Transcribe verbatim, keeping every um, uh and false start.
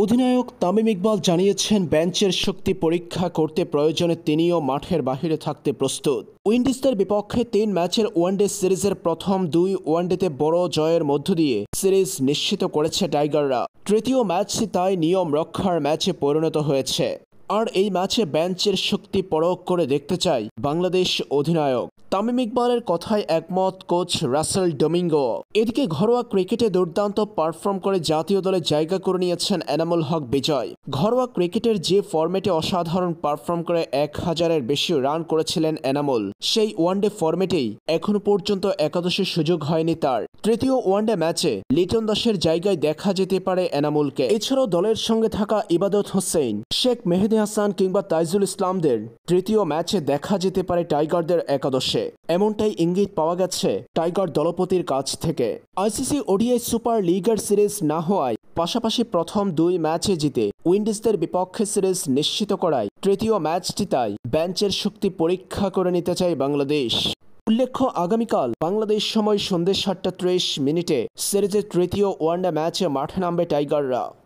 অধিনায়ক তামিম ইকবাল জানিয়েছেন বেঞ্চের শক্তি পরীক্ষা করতে প্রয়োজনে তিনিও মাঠের বাহিরে থাকতে প্রস্তুত। উইন্ডিজদের বিপক্ষে তিন ম্যাচের ওয়ানডে সিরিজের প্রথম দুই ওয়ানডেতে বড় জয়ের মধ্য দিয়ে সিরিজ নিশ্চিত করেছে টাইগাররা। তৃতীয় ম্যাচটি তাই নিয়ম রক্ষার ম্যাচে পরিণত হয়েছে। আর এই ম্যাচে বেঞ্চের শক্তি পরখ করে দেখতে চাই বাংলাদেশ অধিনায়ক। তামিম ইকবালের কথায় একমত কোচ রাসেল ডোমিঙ্গো। এদিকে ঘরোয়া ক্রিকেটে দুর্দান্ত পারফর্ম করে জাতীয় দলে জায়গা করে নিয়েছেন এনামুল হক বিজয়। ঘরোয়া ক্রিকেটের যে ফরম্যাটে অসাধারণ পারফর্ম করে এক হাজারের বেশি রান করেছিলেন এনামুল, সেই ওয়ানডে ফরম্যাটেই এখনো পর্যন্ত একাদশের সুযোগ হয়নি তার। তৃতীয় ওয়ানডে ম্যাচে লিটন দাসের জায়গায় দেখা যেতে পারে এনামুলকে। এছাড়াও দলের সঙ্গে থাকা ইবাদত হোসেন, শেখ মেহেদী হাসান কিংবা তাইজুল ইসলামদের তৃতীয় ম্যাচে দেখা যেতে পারে টাইগারদের একাদশে। এমনটাই ইঙ্গিত পাওয়া গেছে টাইগার দলপতির কাছ থেকে। আইসিসি ওডিআই সুপার লিগের সিরিজ না হওয়ায় পাশাপাশি প্রথম দুই ম্যাচে জিতে উইন্ডিজদের বিপক্ষে সিরিজ নিশ্চিত করায় তৃতীয় ম্যাচটি তাই বেঞ্চের শক্তি পরীক্ষা করে নিতে চায় বাংলাদেশ। উল্লেখ্য, আগামীকাল বাংলাদেশ সময় সন্ধ্যে সাতটা ত্রিশ মিনিটে সিরিজের তৃতীয় ওয়ানডে ম্যাচে মাঠে নামবে টাইগাররা।